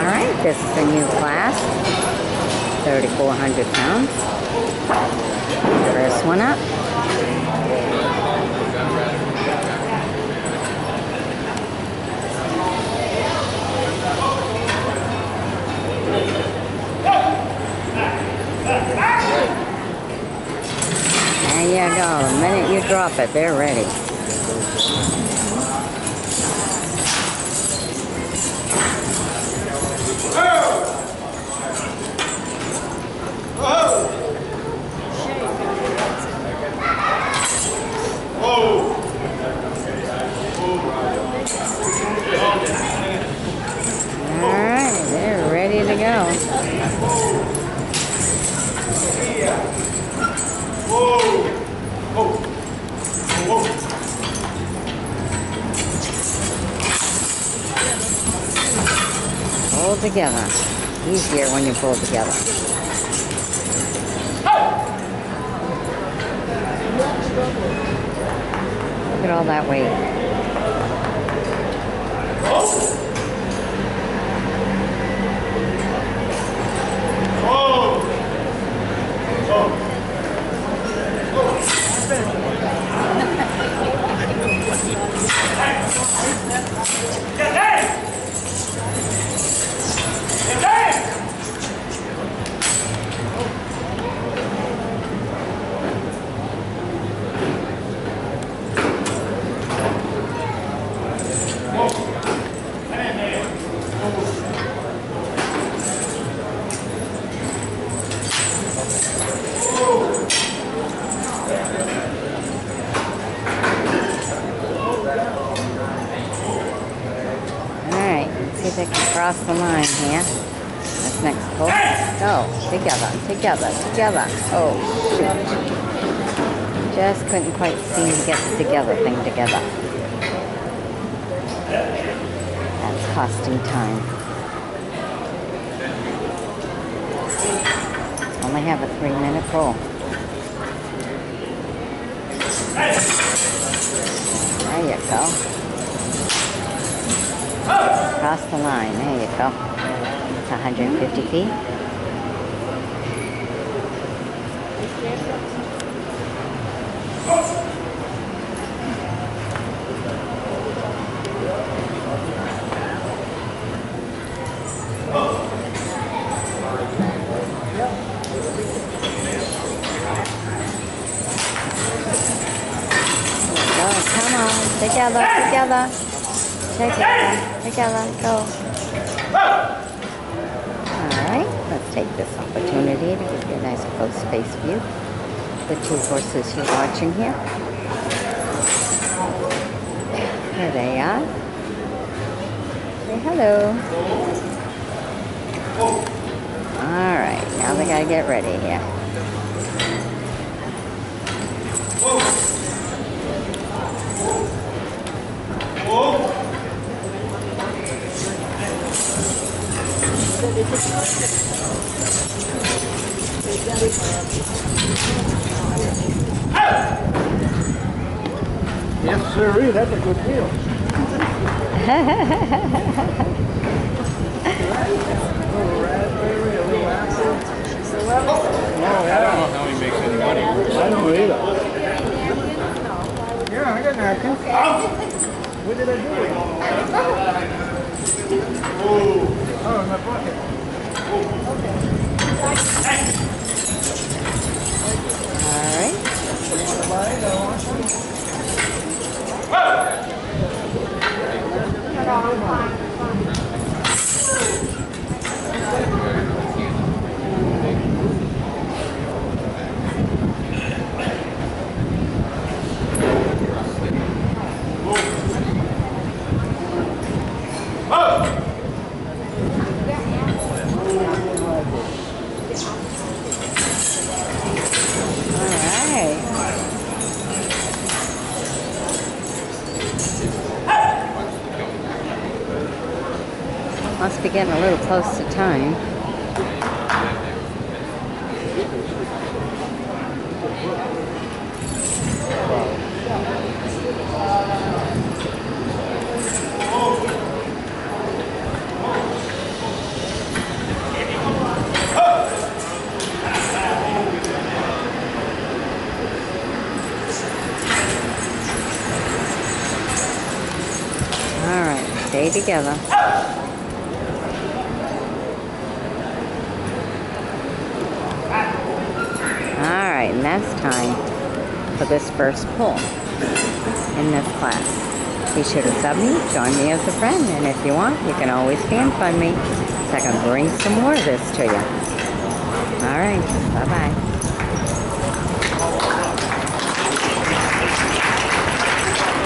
Alright, this is a new class, 3,400 pounds. First one up. There you go. The minute you drop it, they're ready. Alright, they're ready to go. Pull together. Easier when you pull together. Look at all that weight. See if they can cross the line here. This next pull. Go. Together. Together. Together. Oh, shoot. Just couldn't quite seem to get the together thing together. That's costing time. Only have a 3-minute pull. There you go. Across the line, there you go. It's 150 feet. Go, come on, together, together. Together, go. Alright, let's take this opportunity to give you a nice close space view. The two horses you're watching here. Here they are. Say hello. Alright, now they gotta get ready here. Yes, sir. That's a good deal. I don't know how he makes any money. I don't either. Yeah, I got napkins. What did I do with it? Oh, in my pocket. Alright. Must be getting a little close to time. Stay together. Alright, and that's time for this first pull in this class. Be sure to sub me, join me as a friend, and if you want, you can always fan fund me so I can bring some more of this to you. Alright, bye-bye.